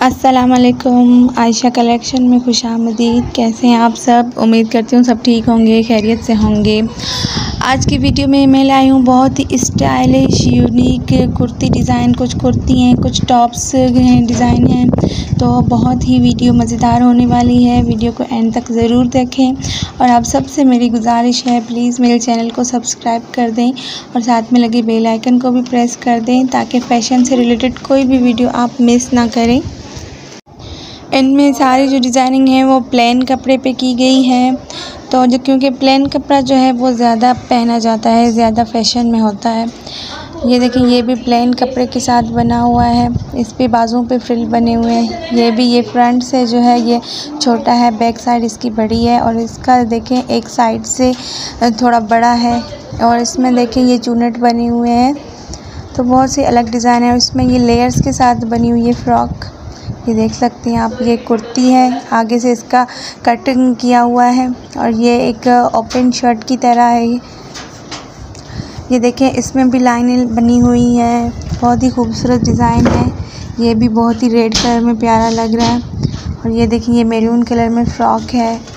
अस्सलाम वालेकुम। आयशा कलेक्शन में खुशामदीद। कैसे हैं आप सब? उम्मीद करती हूँ सब ठीक होंगे, खैरियत से होंगे। आज की वीडियो में मैं लाई हूँ बहुत ही स्टाइलिश यूनिक कुर्ती डिज़ाइन। कुछ कुर्ती हैं, कुछ टॉप्स हैं, डिज़ाइन हैं, तो बहुत ही वीडियो मज़ेदार होने वाली है। वीडियो को एंड तक ज़रूर देखें और आप सबसे मेरी गुजारिश है प्लीज़ मेरे चैनल को सब्सक्राइब कर दें और साथ में लगे बेल आइकन को भी प्रेस कर दें ताकि फ़ैशन से रिलेटेड कोई भी वीडियो आप मिस ना करें। इनमें सारी जो डिज़ाइनिंग है वो प्लेन कपड़े पे की गई है, तो जो क्योंकि प्लेन कपड़ा जो है वो ज़्यादा पहना जाता है, ज़्यादा फैशन में होता है। ये देखिए, ये भी प्लेन कपड़े के साथ बना हुआ है। इस पे बाजुओं पे फ्रिल बने हुए हैं। ये फ्रंट से जो है ये छोटा है, बैक साइड इसकी बड़ी है और इसका देखें एक साइड से थोड़ा बड़ा है और इसमें देखें ये चूनट बने हुए हैं, तो बहुत सी अलग डिज़ाइन है। इसमें ये लेयर्स के साथ बनी हुई है फ्रॉक, ये देख सकते हैं आप। ये कुर्ती है, आगे से इसका कटिंग किया हुआ है और ये एक ओपन शर्ट की तरह है। ये देखें, इसमें भी लाइनें बनी हुई हैं, बहुत ही खूबसूरत डिज़ाइन है। ये भी बहुत ही रेड कलर में प्यारा लग रहा है और ये देखिए, ये मैरून कलर में फ़्रॉक है।